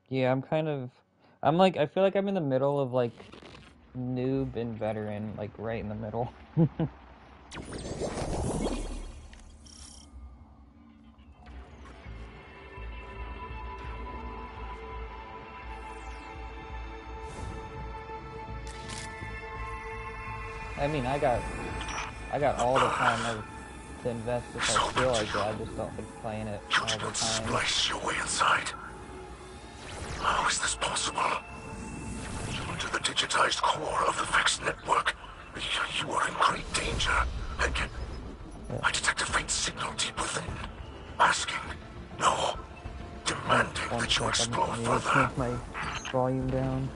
Yeah, I'm like, I feel like I'm in the middle of like noob and veteran, like right in the middle. I mean, I got all the time to invest if It's I open feel to like it. I you. just don't like playing it You all did the not time. splice your way inside. How is this possible? You enter the digitized core of the Vex network. You are in great danger. And yet, Yeah. I detect a faint signal deep within. Asking, no, demanding One that you sec, explore I need to further. turn my volume down.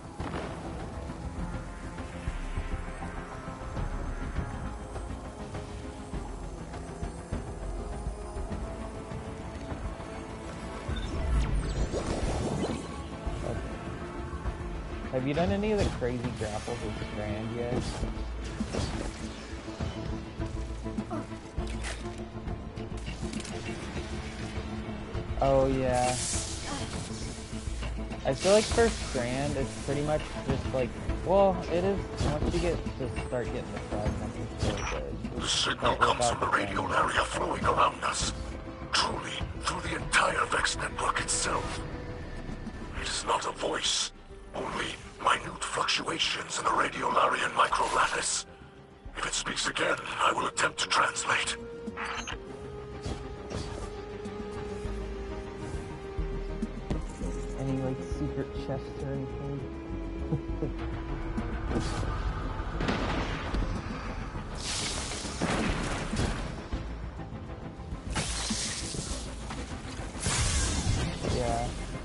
Okay. Have you done any of the crazy grapples with Strand yet? Oh yeah. I feel like for Strand, it's pretty much just like, well, it is, once you get to start getting the fragments, it's really good. The signal But comes without from the the radial fragments, area it's flowing hard. around us. Truly, through the entire Vex network itself. It is not a voice, only minute fluctuations in the radiolarian microlattice. If it speaks again, I will attempt to translate. Any like secret chests or anything? Yeah.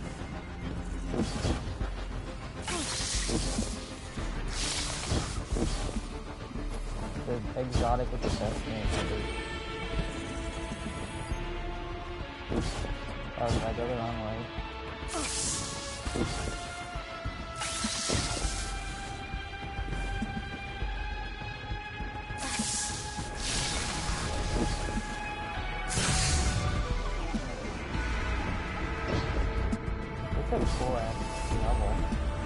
The exotic with the best name ever. Oh, did I go the wrong way? It's a cool ass level.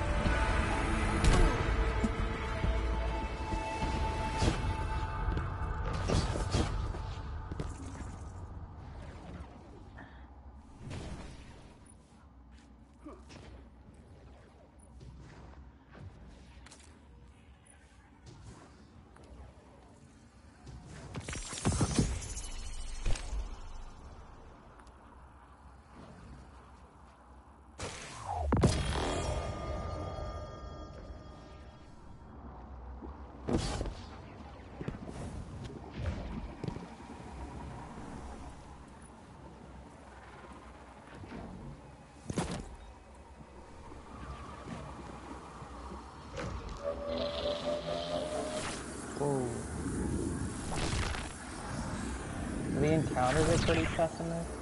Whoa. The encounters are pretty tough in this.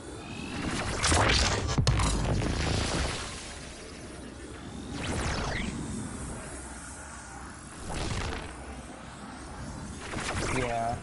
Yeah.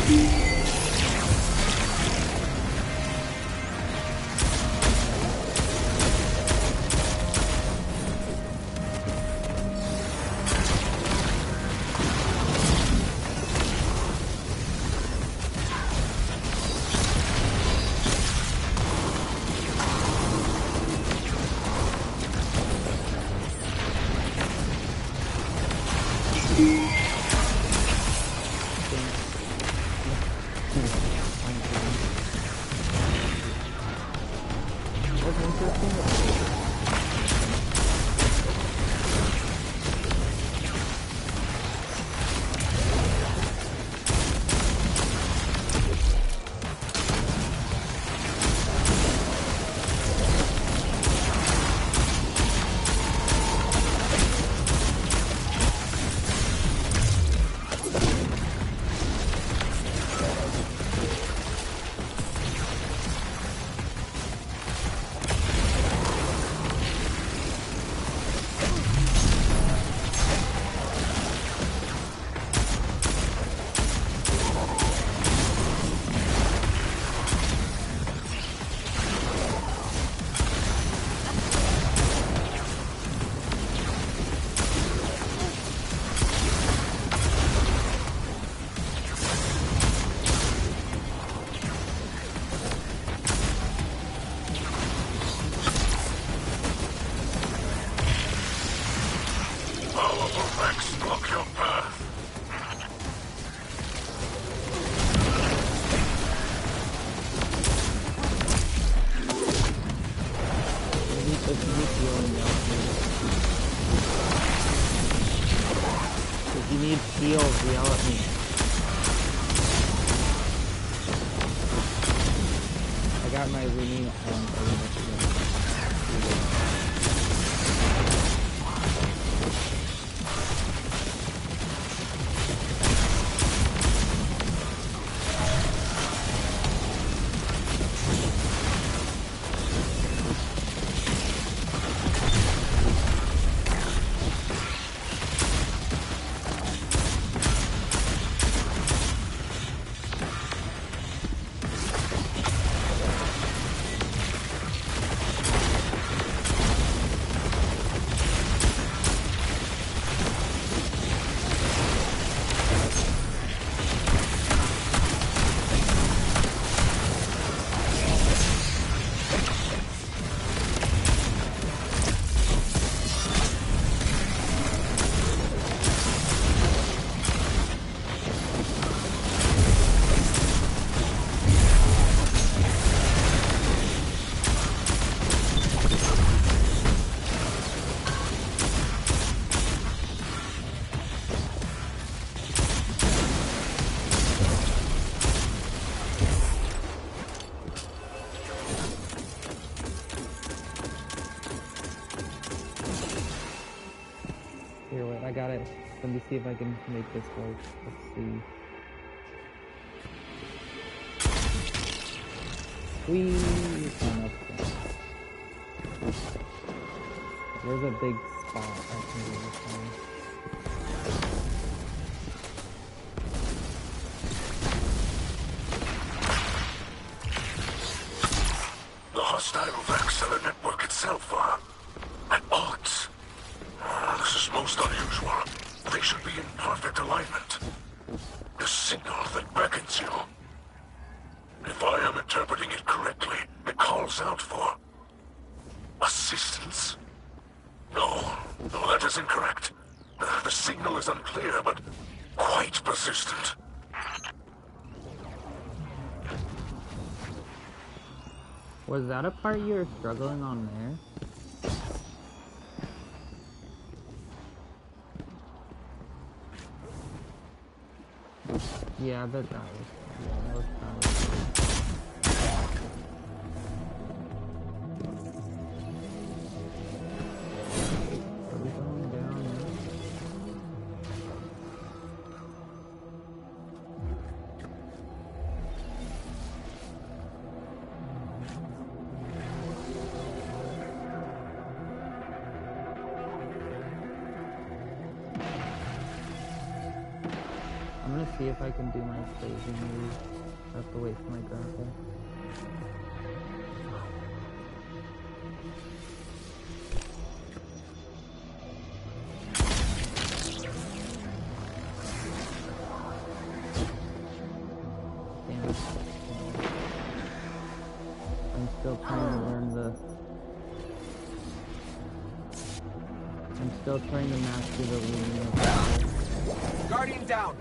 Heals, yell at me. I got my Rooney I got it. Let me see if I can make this work. Let's see. Whee! Oh, no. There's a big spot I can do this one. The hostile Vaxilla network itself are at odds. This is most unusual. They should be in perfect alignment. The signal that beckons you. If I am interpreting it correctly, it calls out for assistance. No, that is incorrect. The signal is unclear, but quite persistent. Was that a part you were struggling on there? Yeah, I bet that was kind of... Are we going down now? I'm gonna see see if I can do my crazy move. I have to wait for my grapple. I'm still trying to master the Lumina. Guardian down!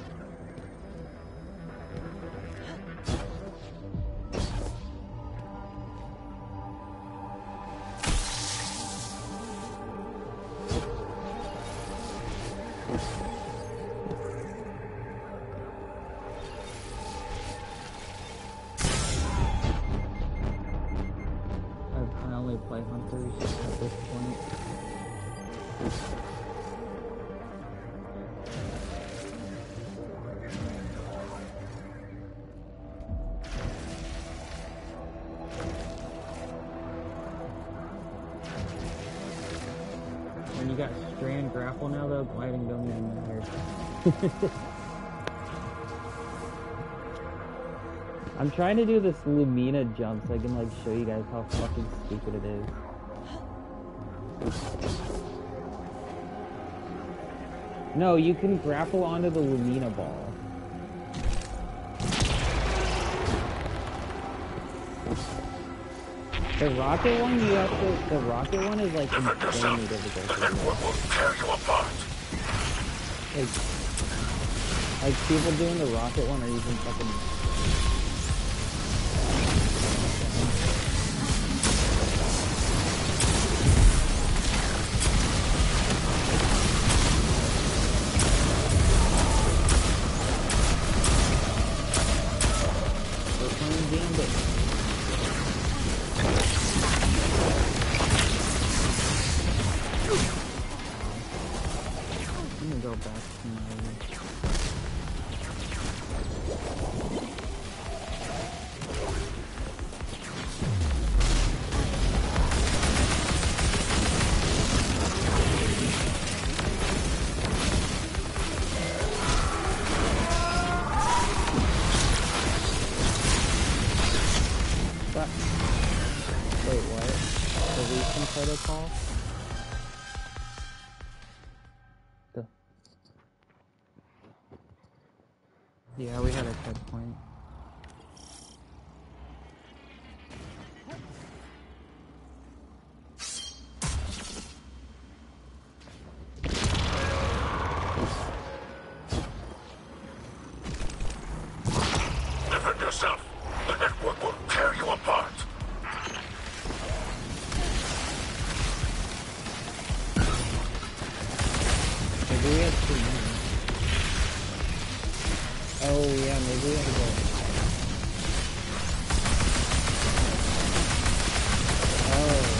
I only play hunters at this point. When you got strand grapple now though, gliding don't even matter. I'm trying to do this Lumina jump so I can like show you guys how fucking stupid it is. No, you can grapple onto the Lumina ball. The rocket one, you have to. The rocket one is like insanely difficult. The network will tear you apart. Like people doing the rocket one are using fucking. Protocol. Yeah, we had a checkpoint. Defend yourself. The network will tear you apart. Maybe we have 2 minutes. Oh yeah, maybe we have to go. Oh.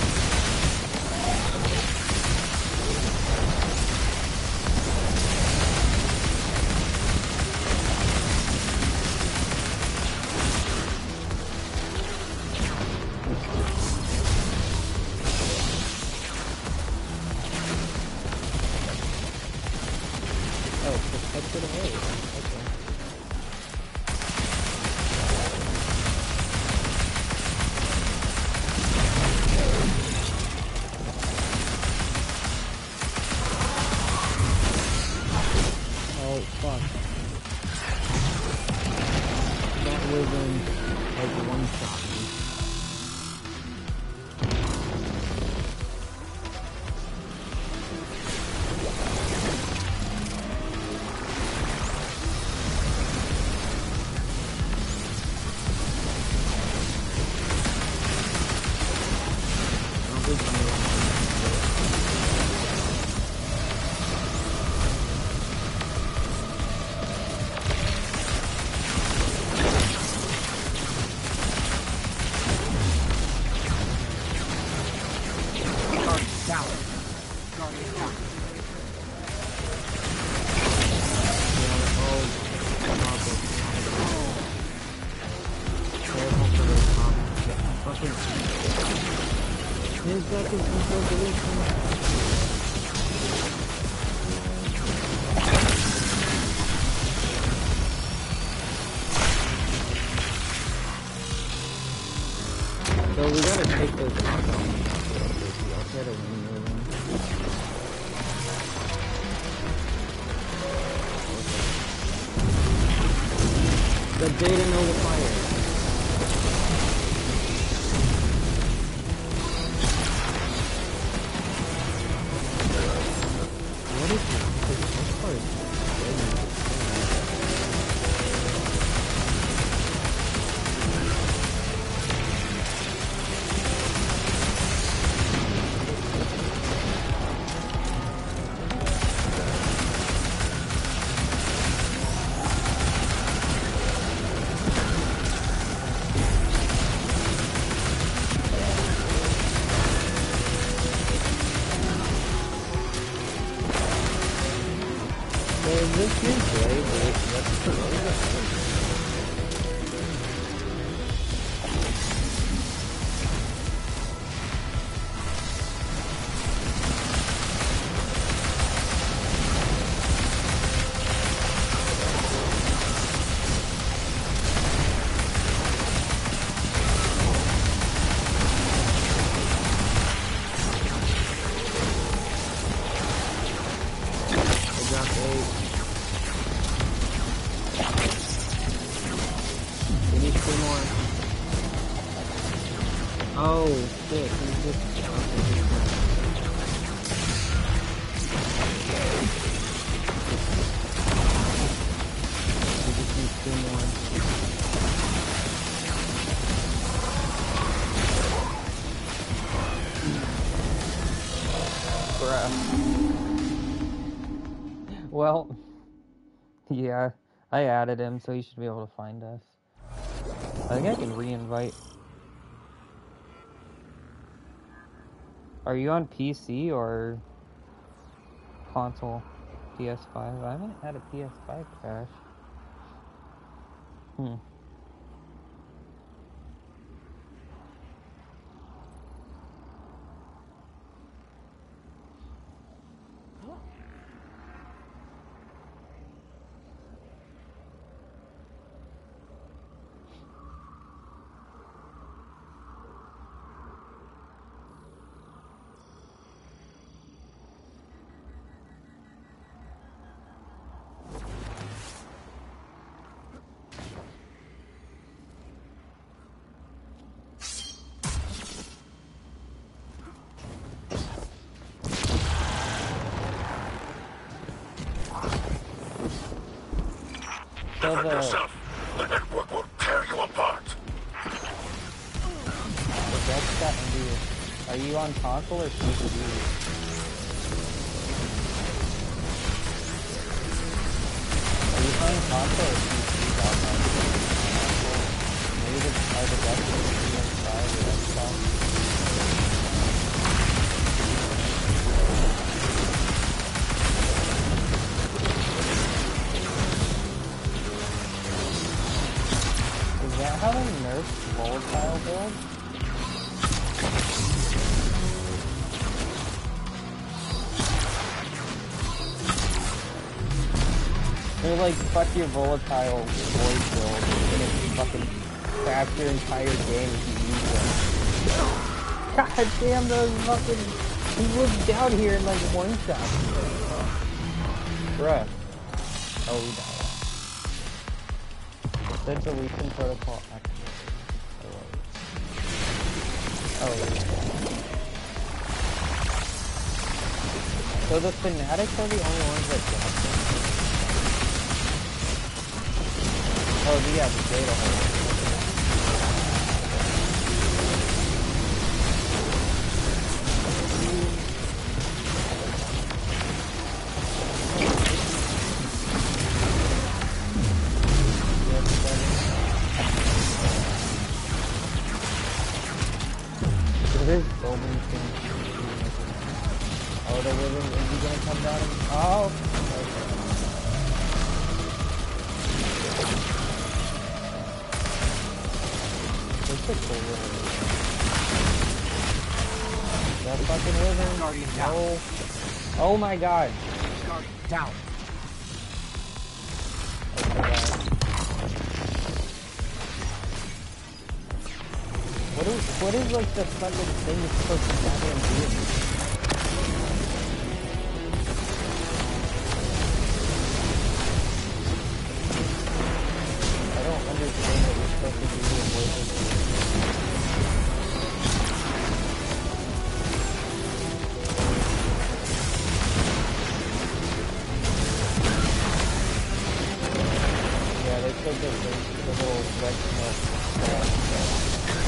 Protected away. Okay. Oh fuck. That wizard like one shot me. His deck is control deletion. So we gotta take those compounds. I'll try to remove them. The data nullifier. What is this? This part is Well, yeah, I added him, so he should be able to find us. I think I can re-invite. Are you on PC or console? PS5? I haven't had a PS5 crash. Defend yourself. The network will tear you apart. What's that indeed? Are you on console or PC? Are you playing console or PC? Maybe the best PS5 or Xbox. Is that how they nerf volatile builds? They're like, fuck your volatile void build. You're gonna fucking crash your entire game if you use them. God damn, those fucking... He was down here in like one shot. Bruh. Oh, we died. The deletion protocol activated. Oh, yeah. So the fanatics are the only ones that drop them? Oh, yeah, the data hole. There's so many things. Oh, the river, is he gonna come down? Oh! Okay. It's a cool river. That fucking river. Oh. Oh my god. Down. Okay, guys. What is like the fucking thing you're supposed to goddamn do? I don't understand what you're supposed to do to avoid this. Yeah, they took the little red smoke.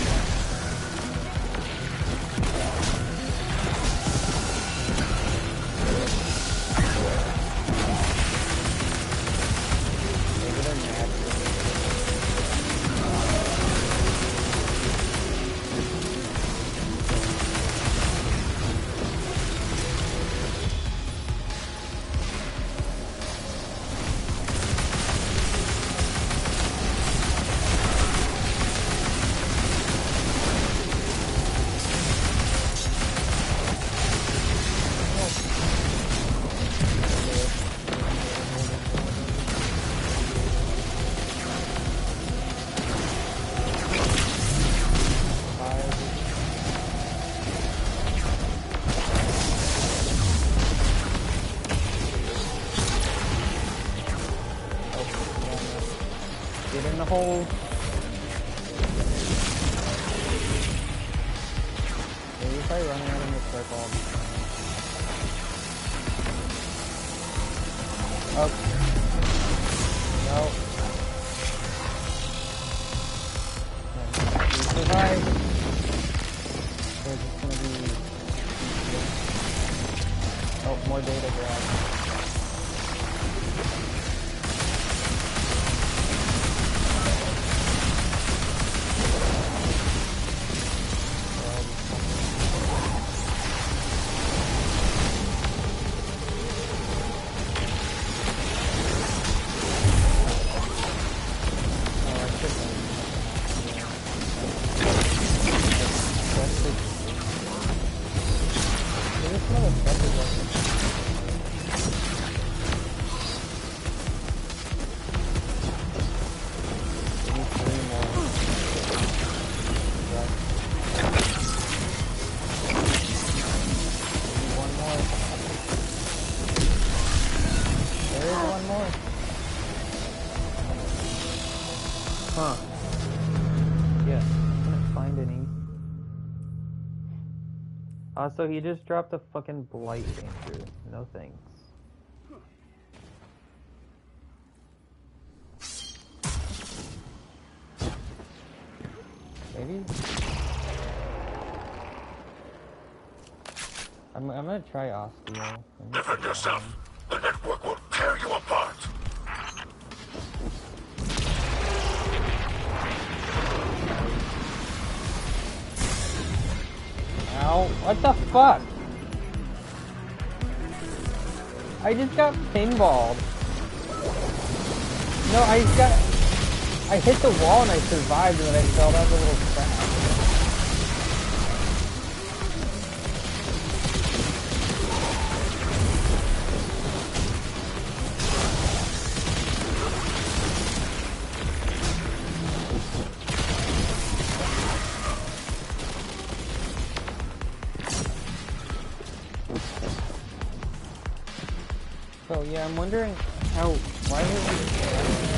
Get in the hole. Yeah, you're probably running out in a circle. Oh. No. You survive. There's just gonna be... Oh, more data grab. Huh. Yeah, I couldn't find any. So he just dropped a fucking blight danger. No thanks. Maybe? I'm gonna try Osteo. Defend yourself. The network will tear you apart. Ow, what the fuck? I just got pinballed. No, I hit the wall and I survived and then I fell down the little trap. So yeah, I'm wondering why is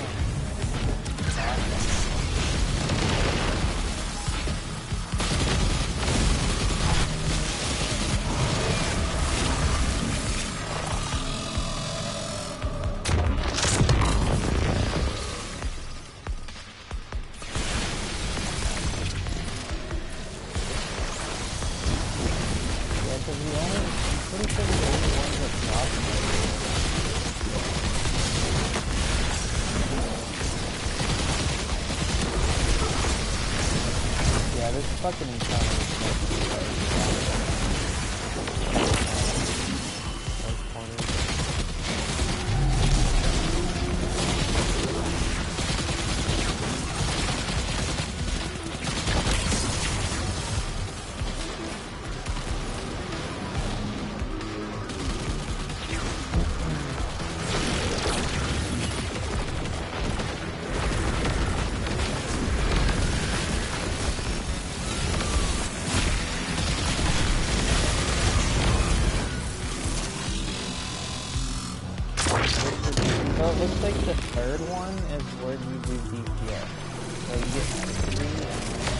fucking encounter. third one is where you do DPS. So you get 3 and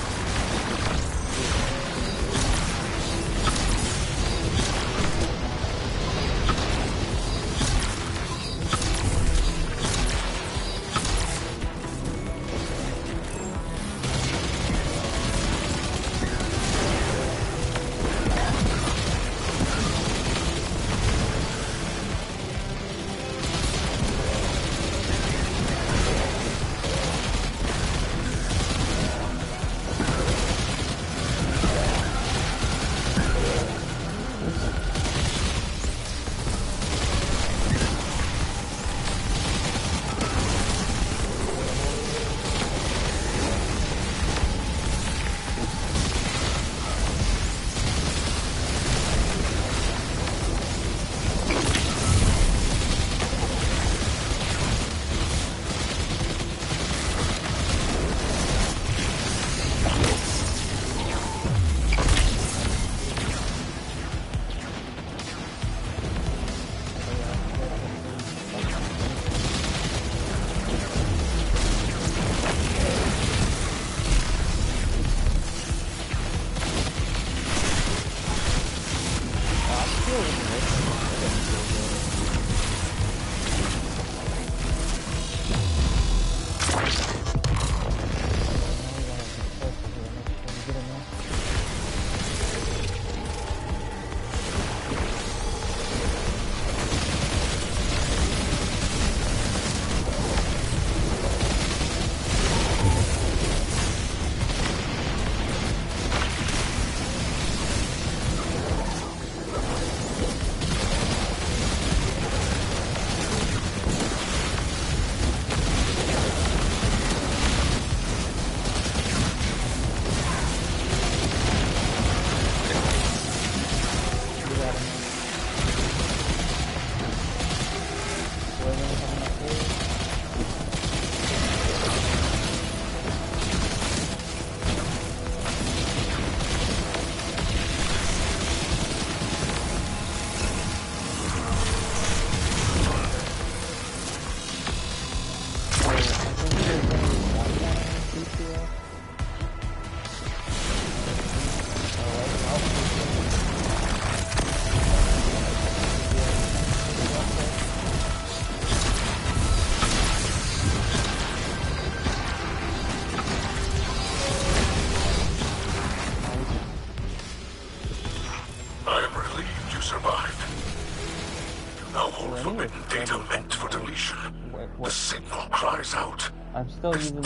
I'm still using the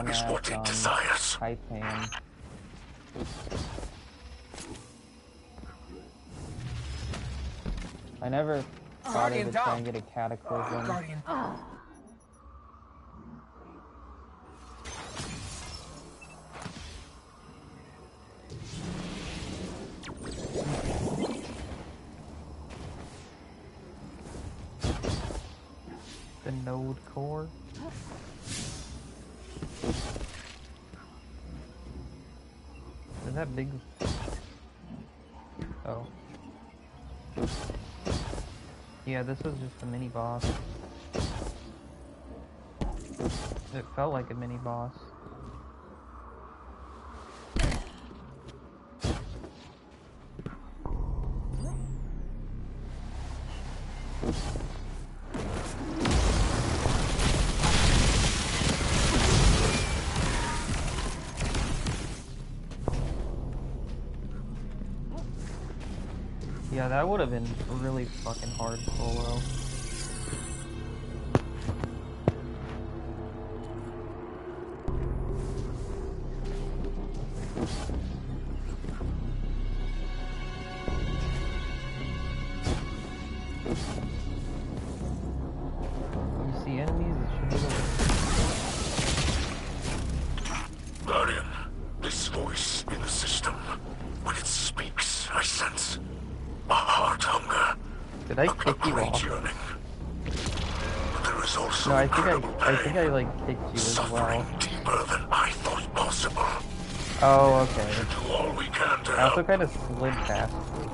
dumbass Titan. I never bothered to try and get a Cataclysm. The Node Core. Is that big? Oh. Yeah, this was just a mini boss. It felt like a mini boss. Yeah, that would have been really fucking hard solo. When you see enemies, it should be Guardian, this voice in the system, when it speaks, I sense a heart hunger. Did I kick you off? Yearning. But there is also No, I think I like kicked you as well. Suffering deeper than I thought possible. Oh, okay. Do all we can to I also help. kind of slid past you.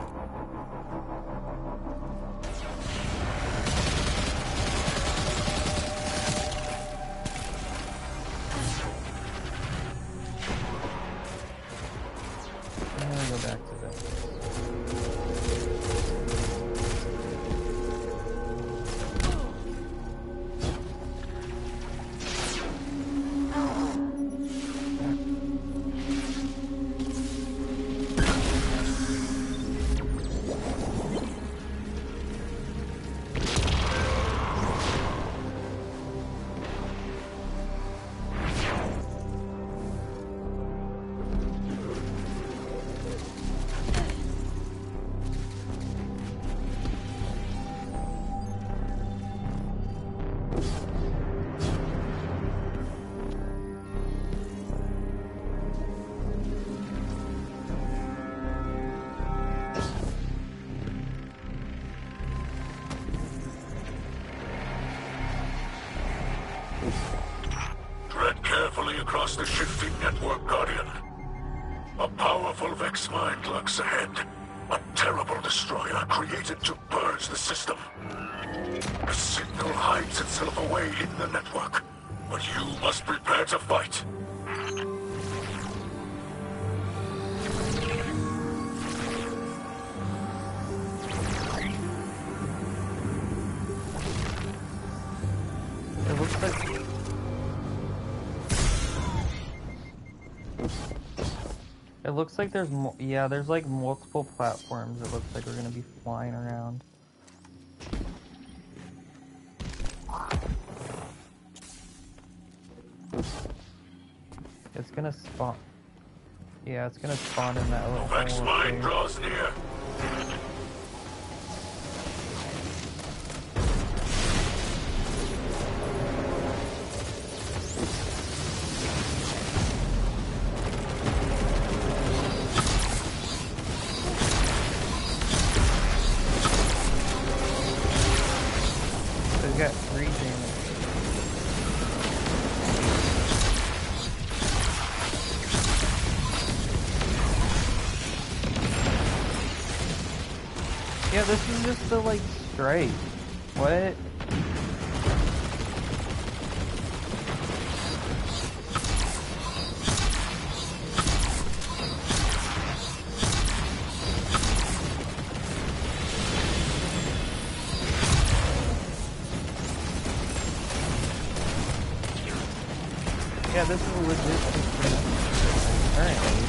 Tread carefully across the shifting network, Guardian. A powerful Vex mind lurks ahead. A terrible destroyer created to purge the system. The signal hides itself away in the network, but you must prepare to fight. It looks like... It looks like there's there's like multiple platforms. It looks like we're gonna be flying around. It's gonna spawn. Yeah, it's gonna spawn in that little Vex hole. mine draws near. Got 3 damage. Yeah, this is just the like straight. What? Yeah, this is legit currently.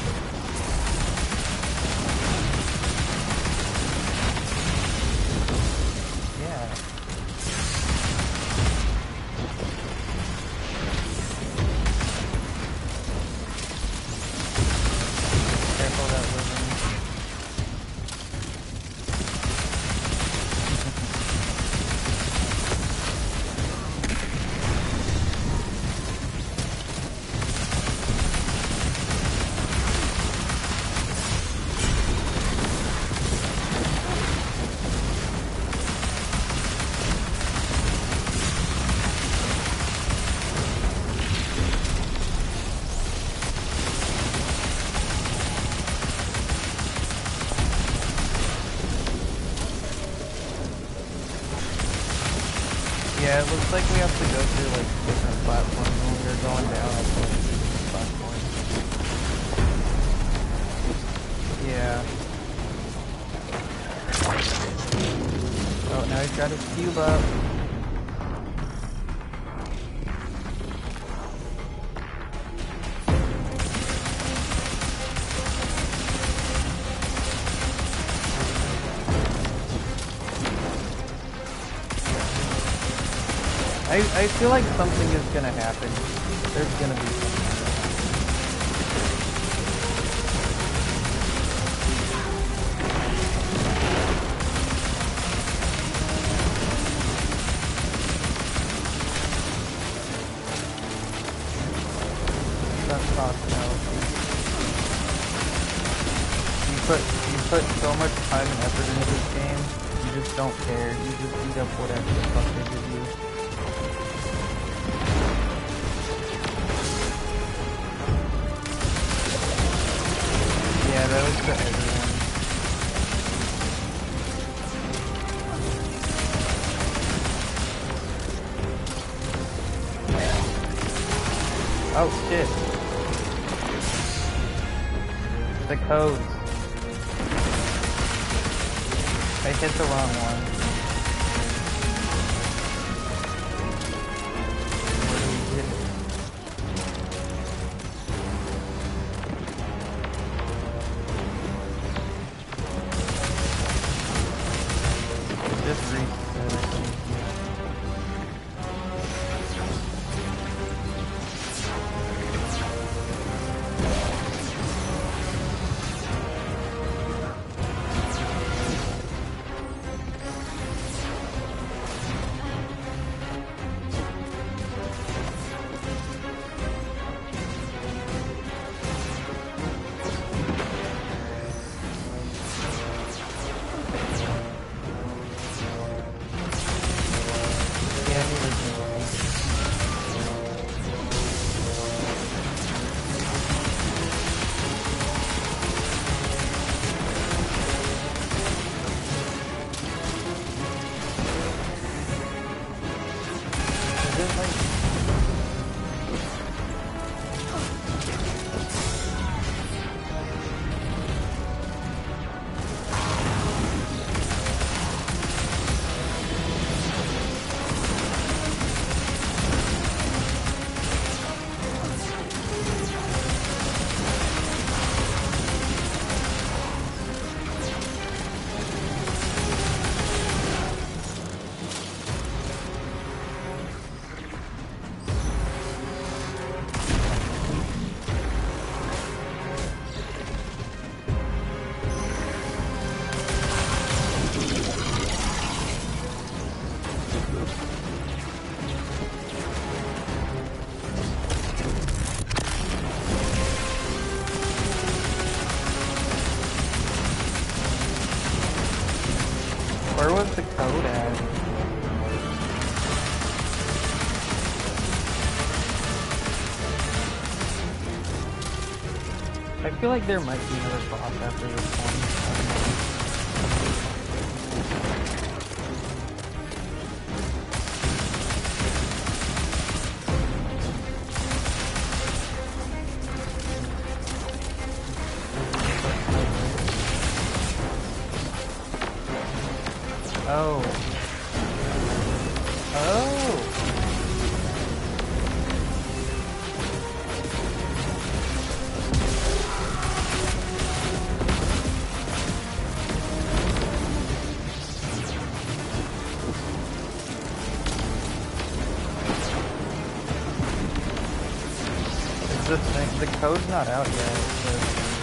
Yeah. Careful that living. Yeah, it looks like we have to go through like different platforms when we're going down up like different platforms. Yeah. Oh, now he's got his cube up. I feel like something is gonna happen. There's gonna be something. That's possibility. You put so much time and effort into this game, you just don't care. You just eat up whatever the fuck they give you. Yeah, that was for everyone. Oh shit. The codes. I hit the wrong one. Where do we hit it? Just reset it. I feel like there might be another boss after this one. I don't know. Oh. Oh! The thing, the code's not out yet. So.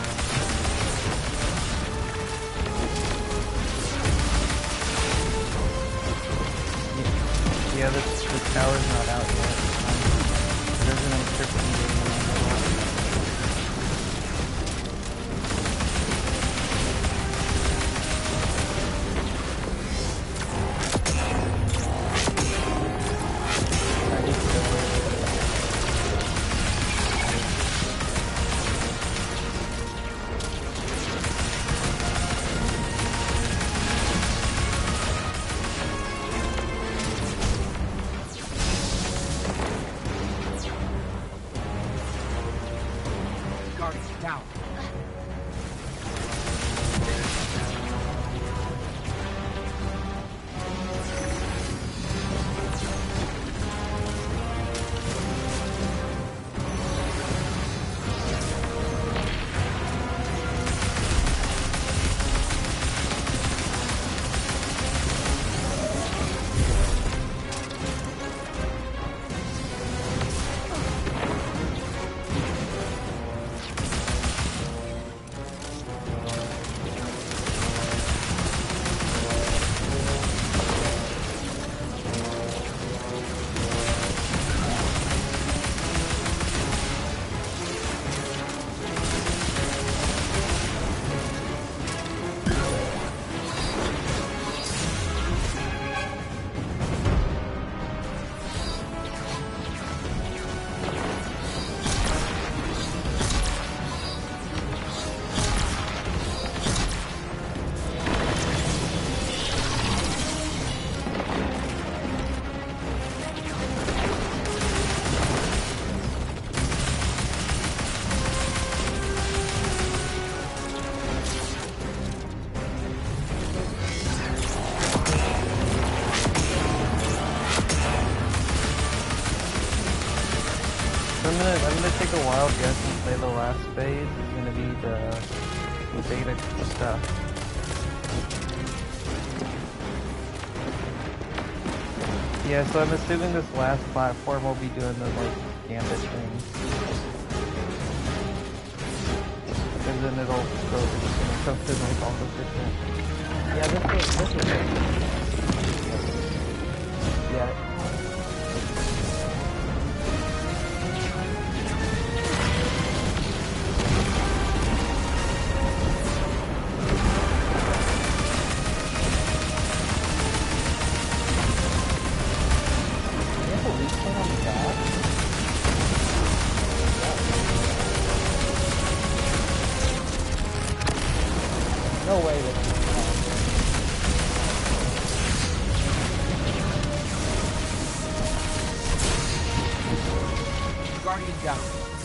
Yeah, the tower's not out yet. There's an encryption game on it. Down. I'm gonna take a wild guess and say the last phase is gonna be the beta stuff. Yeah, so I'm assuming this last platform will be doing the like gambit thing. And then it'll go to like all the different. Yeah, this is it. Yeah. No way that Guardian down.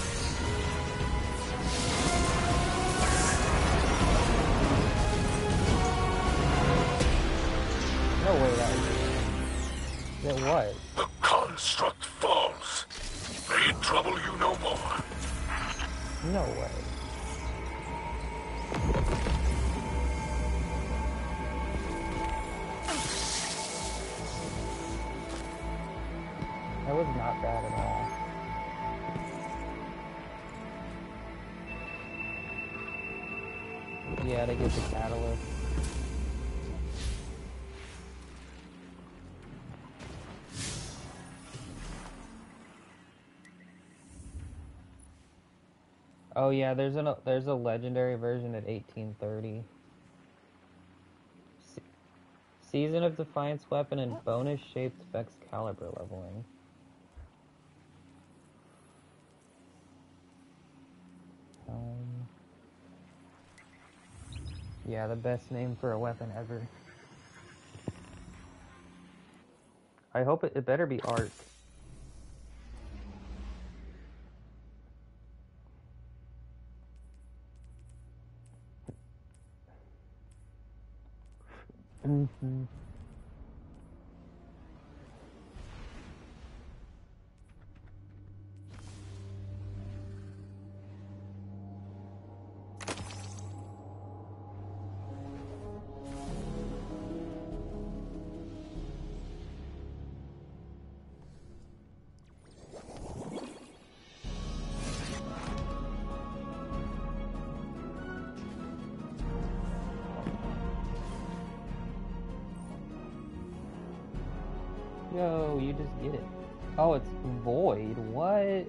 no way that what? The construct falls. May it trouble you no more. No way. That was not bad at all. Yeah, to get the catalyst. Oh yeah, there's a legendary version at 1830. Season of Defiance weapon and bonus shaped Vex caliber leveling. Yeah, the best name for a weapon ever. I hope it better be Arc. Mm-hmm. Yo, you just get it. Oh, it's Void. What?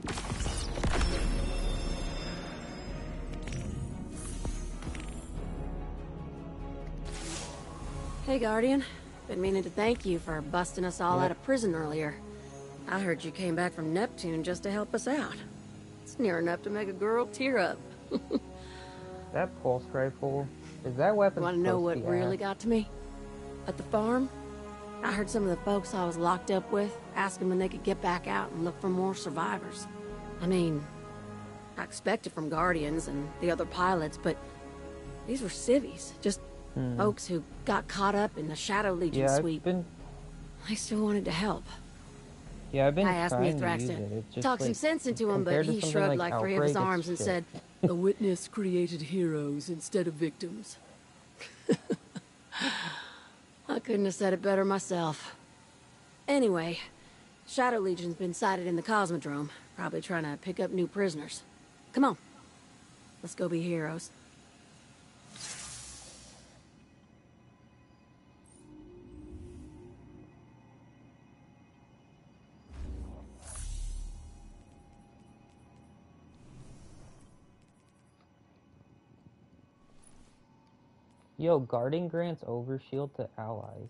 Hey, Guardian. Been meaning to thank you for busting us all out of prison earlier. I heard you came back from Neptune just to help us out. It's near enough to make a girl tear up. That pulse rifle. Is that weapon Want to know supposed what to be really ass? got to me? At the farm, I heard some of the folks I was locked up with asking when they could get back out and look for more survivors. I mean, I expected from Guardians and the other pilots, but these were civvies, just folks who got caught up in the Shadow Legion sweep. I still wanted to help. Yeah, I've been I asked trying to Mithrax use to it. It's just talk some like, sense into him, but compared to he something shrugged like three of his Outbreak, arms and it's said, "The witness created heroes instead of victims." I couldn't have said it better myself. Anyway, Shadow Legion's been sighted in the Cosmodrome, probably trying to pick up new prisoners. Come on. Let's go be heroes. Yo, guarding grants overshield to allies.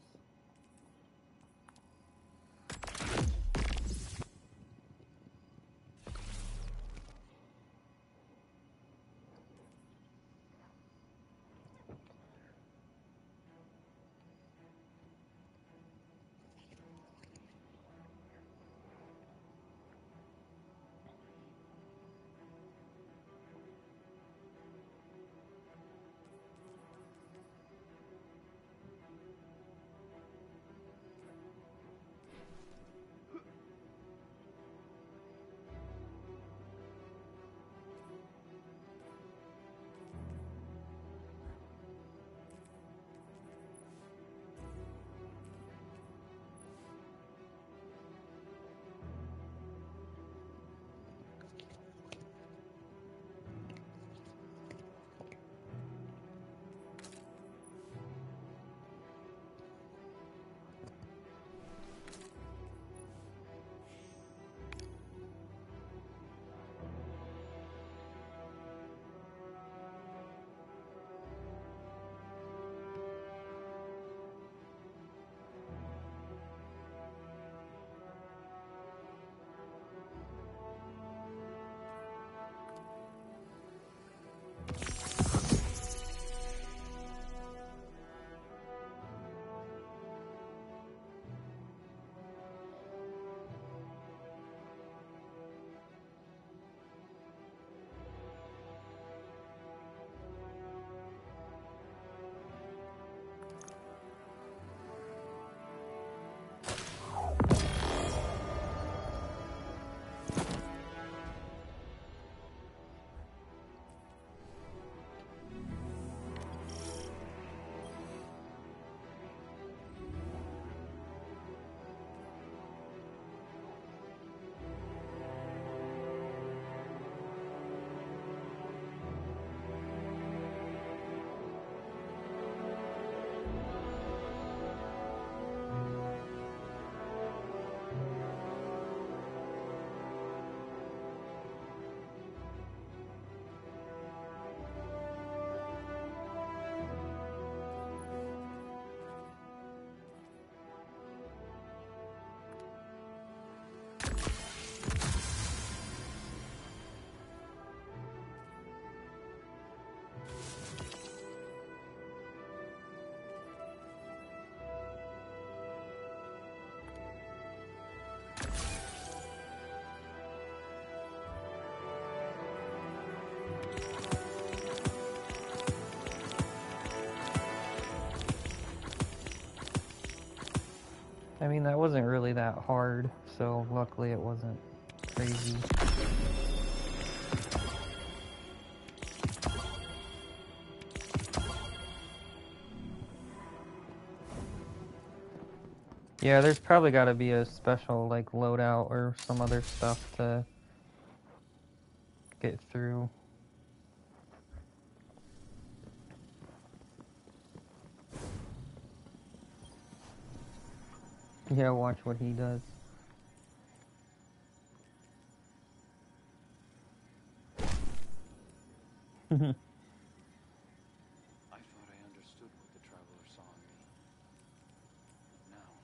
I mean, that wasn't really that hard, so luckily it wasn't crazy. Yeah, there's probably got to be a special, like, loadout or some other stuff to get through. Yeah, watch what he does. I thought I understood what the Traveler saw in me. Now.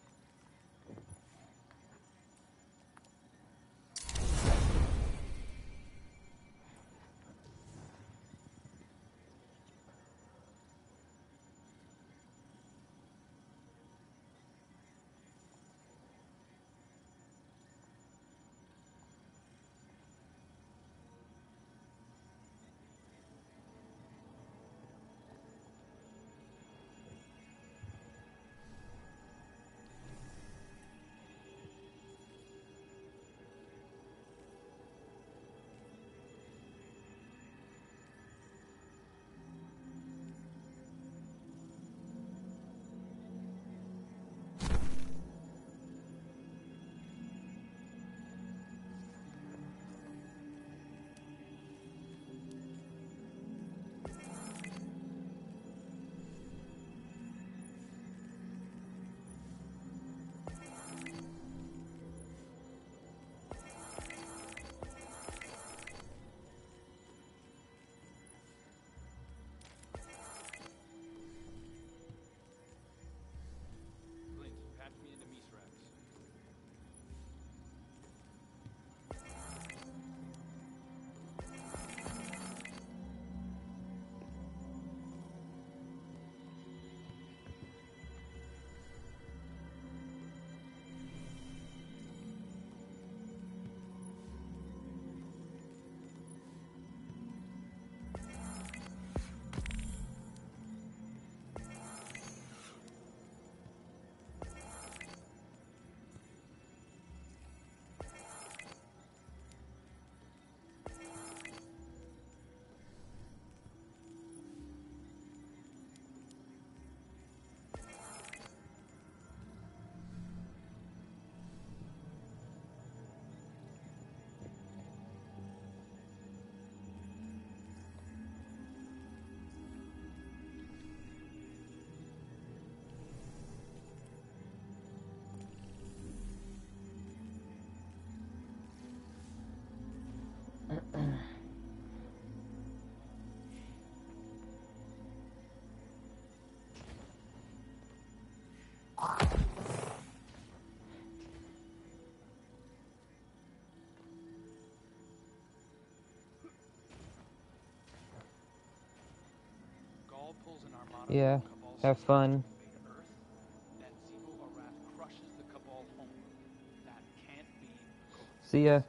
Clint, patch me into Misrax. Gaul pulls an armada Yeah, from Cabal's have fleet fun. to invade Earth. Then Xivu Arath crushes the Cabal home. That can't be a coincidence. See ya.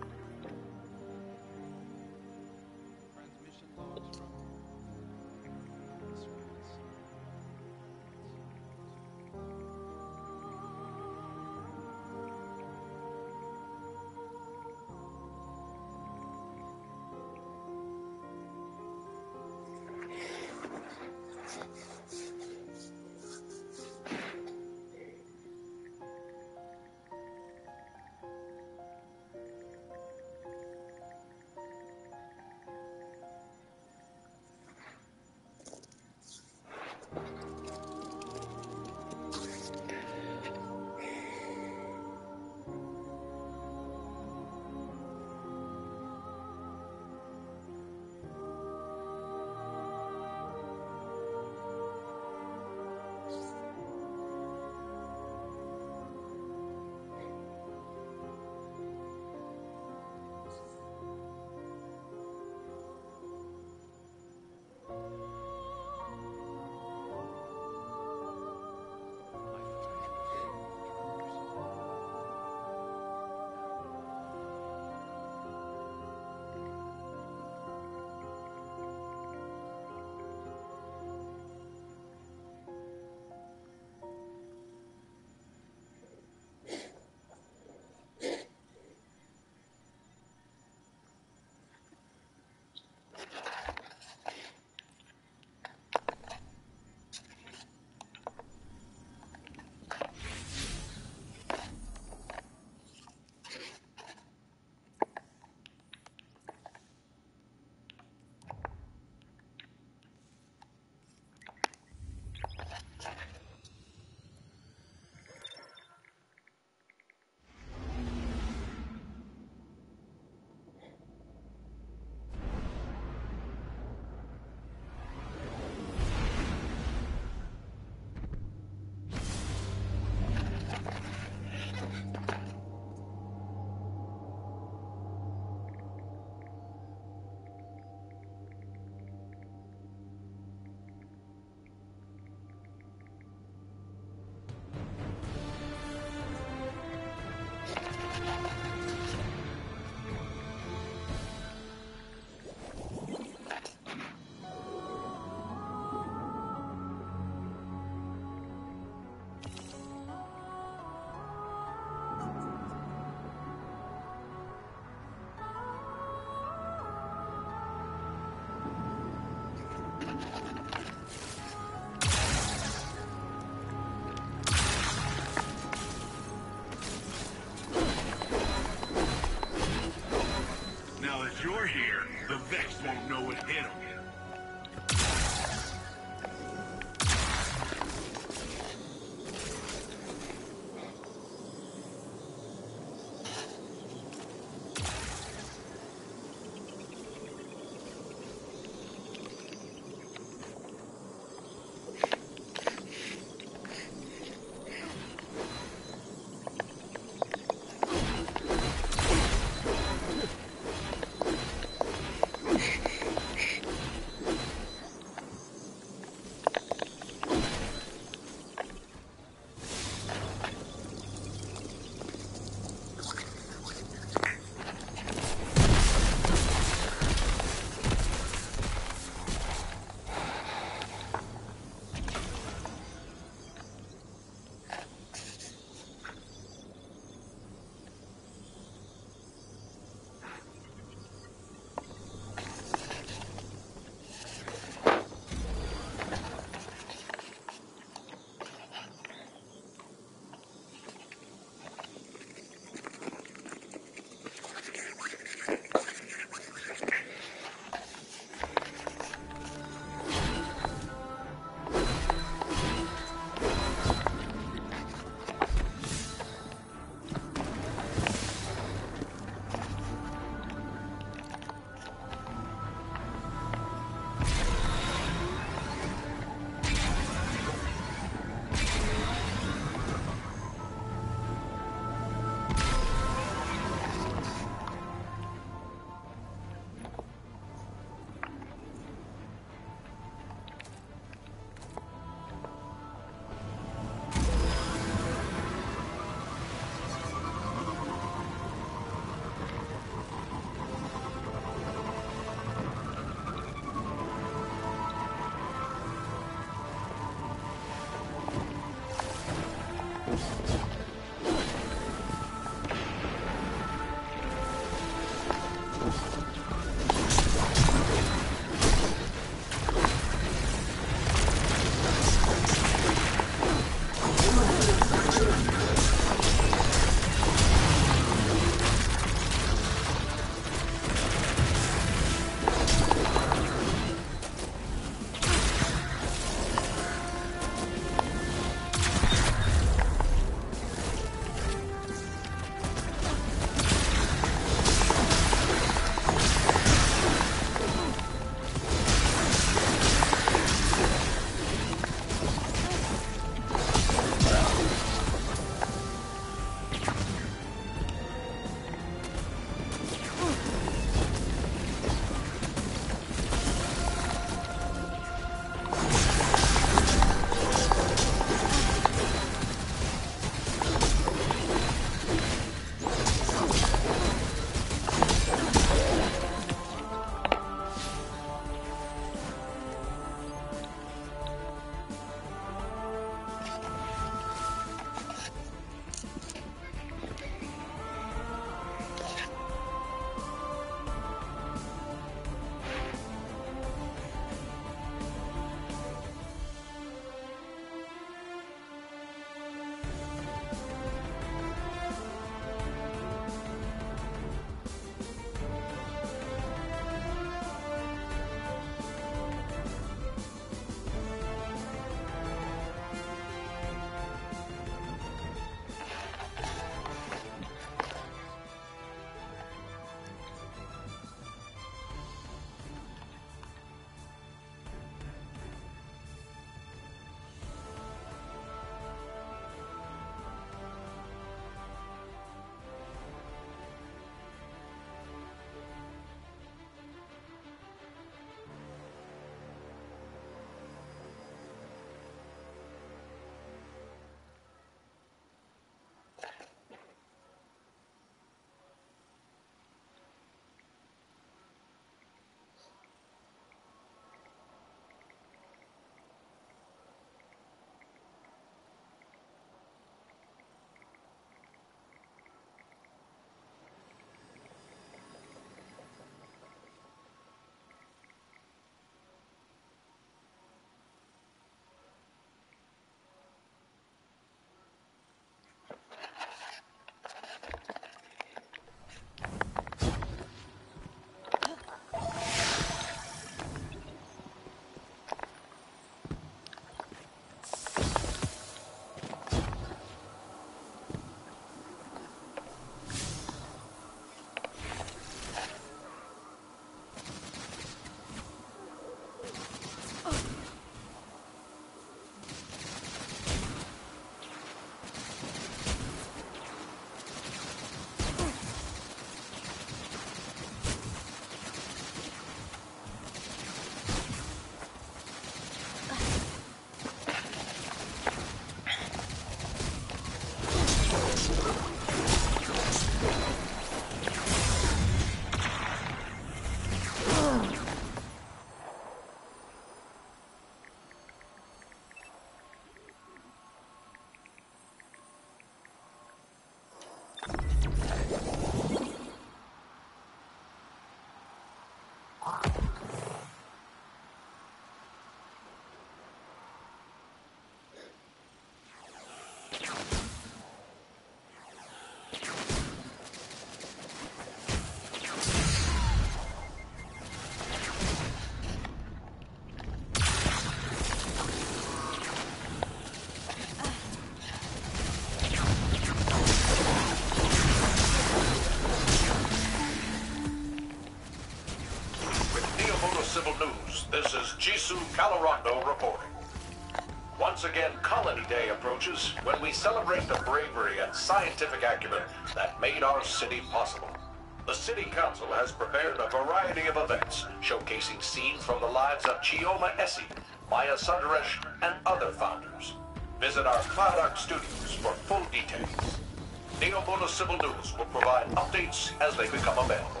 Calorondo reporting. Once again, Colony Day approaches when we celebrate the bravery and scientific acumen that made our city possible. The City Council has prepared a variety of events showcasing scenes from the lives of Chioma Essie, Maya Sundaresh, and other founders. Visit our Cloud Arc studios for full details. Neomuna Civil News will provide updates as they become available.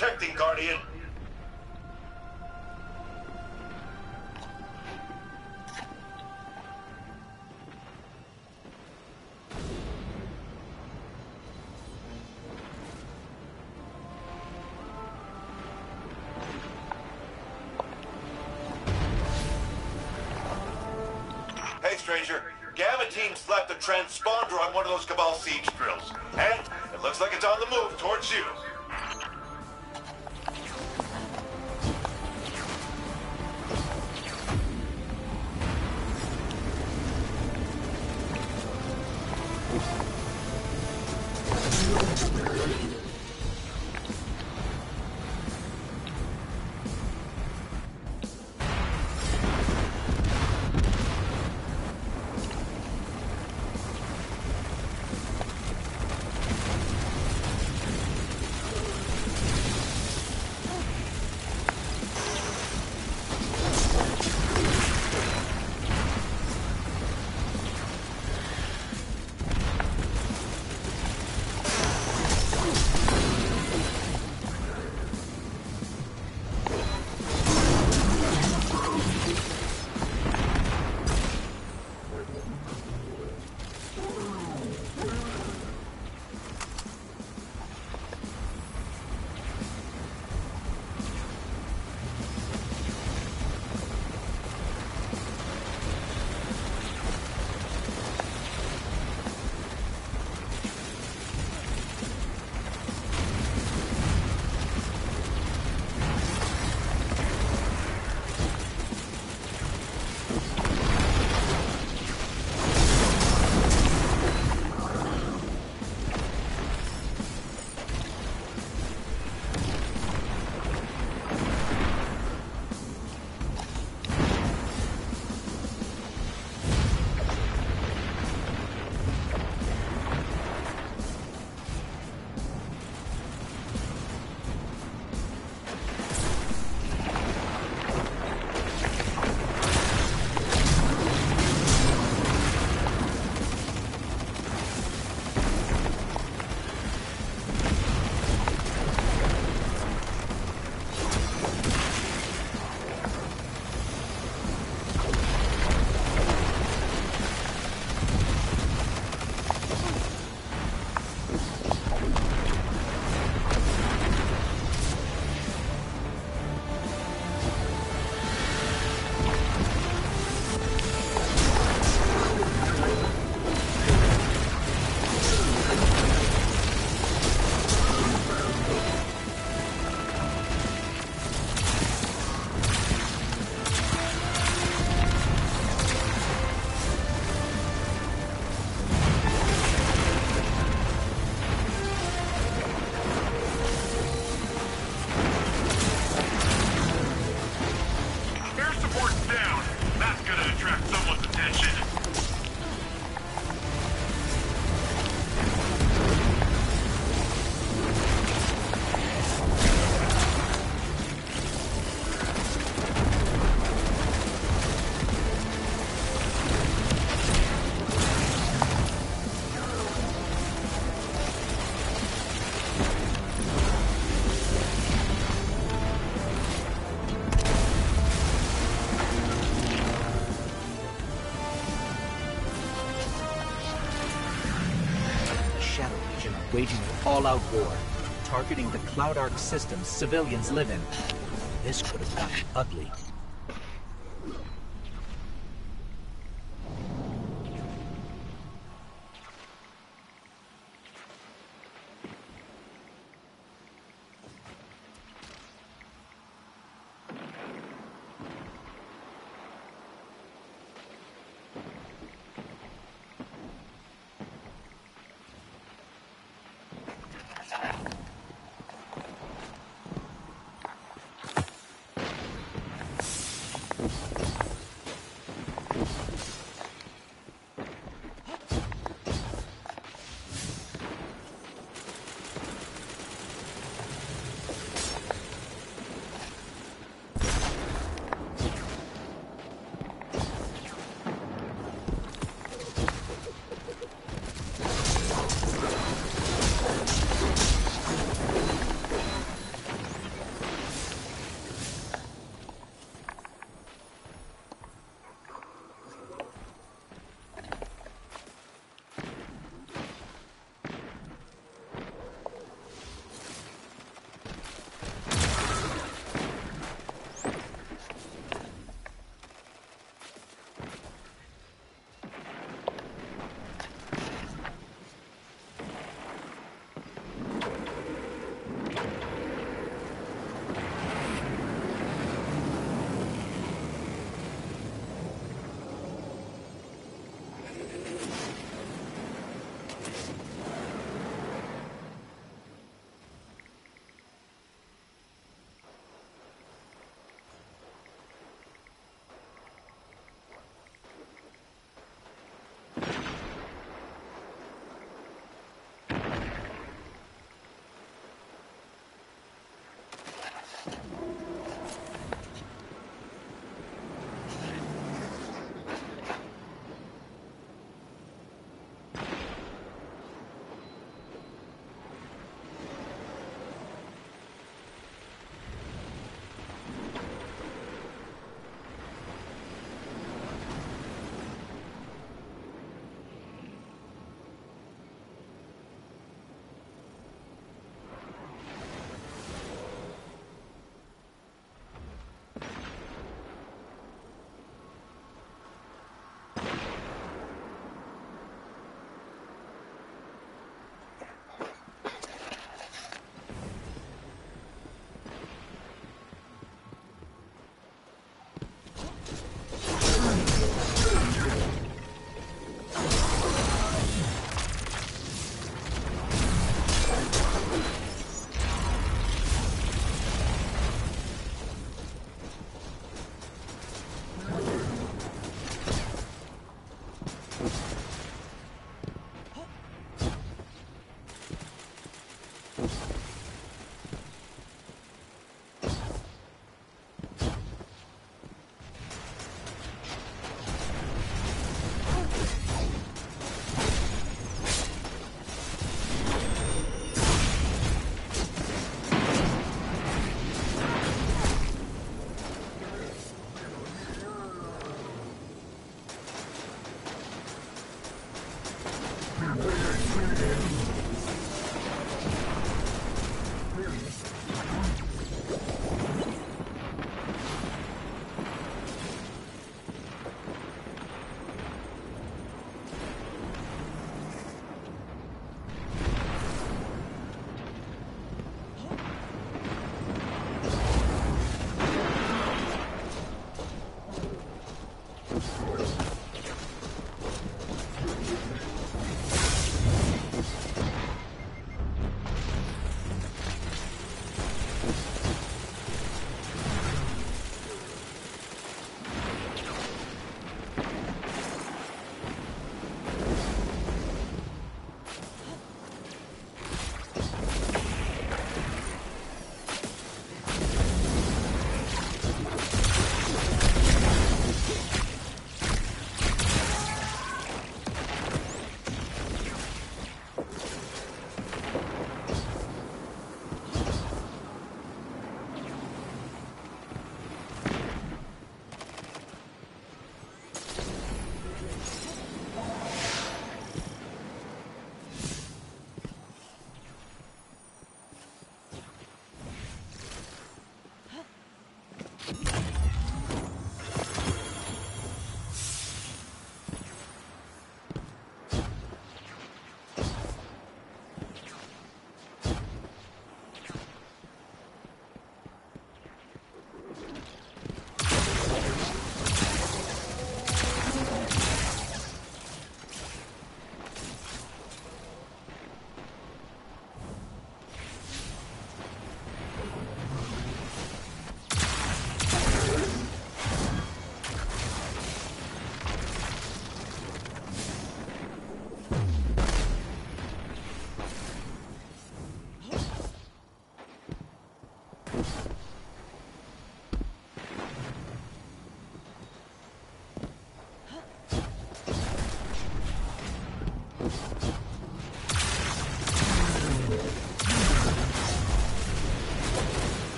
protecting, Guardian. Hey, stranger. Gamma team slapped a transponder on one of those Cabal siege drills. And it looks like it's on the move towards you. waging an all-out war, targeting the Cloud Ark systems civilians live in. This could have gotten ugly.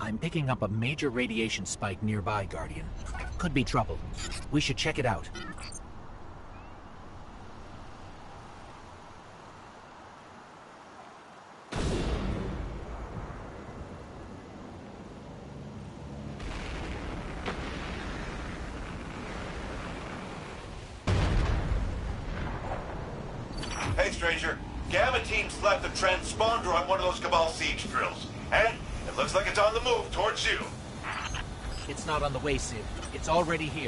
I'm picking up a major radiation spike nearby, Guardian. Could be trouble. We should check it out. Hey, stranger. Gamma team's left a transponder on one of those Cabal siege drills. And it looks like it's on the move towards you. It's not on the way, Sid. It's already here.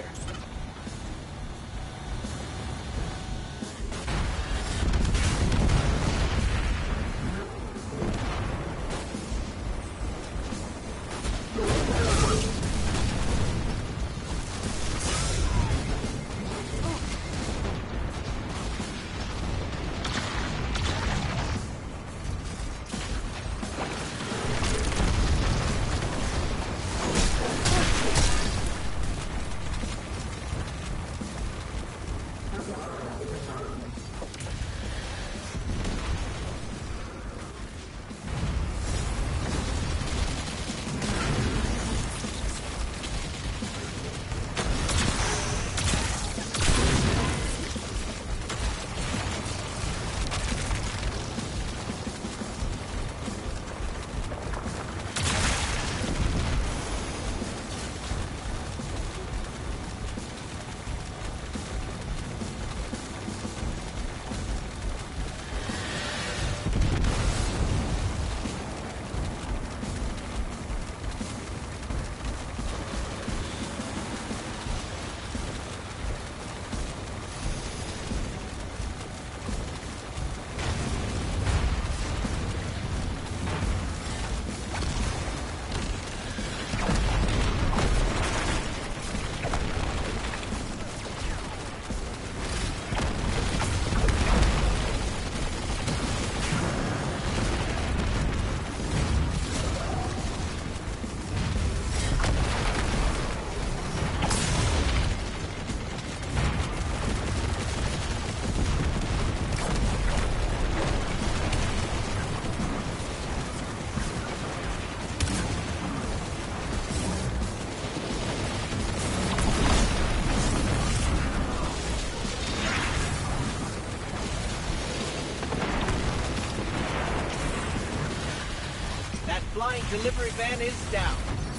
Flying delivery van is down.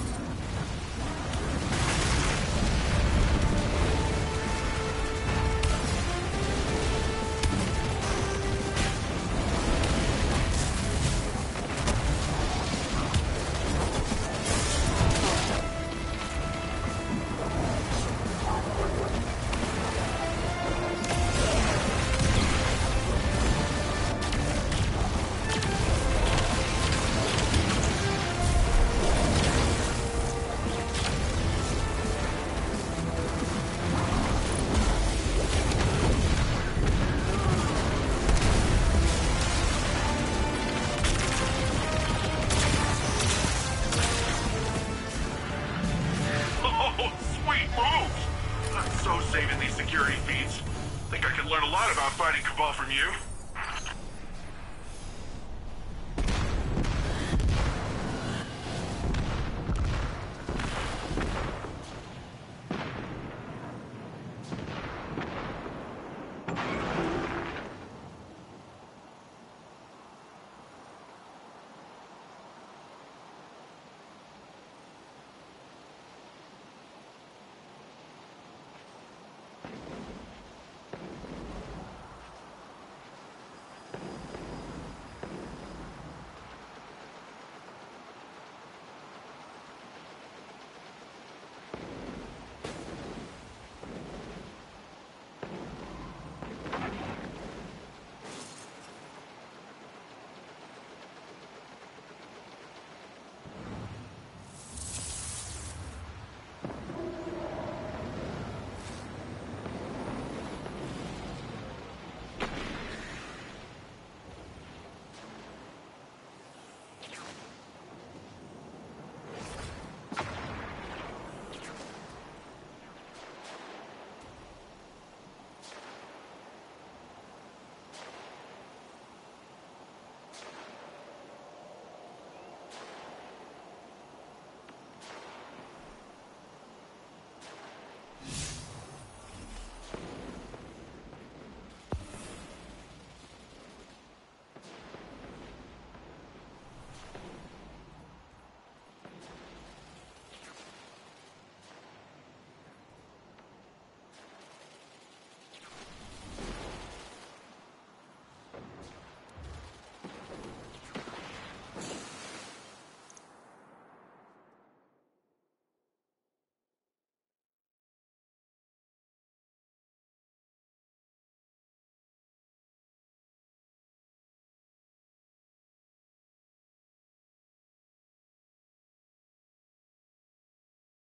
Saving these security feeds. Think I could learn a lot about fighting Cabal from you?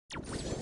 it.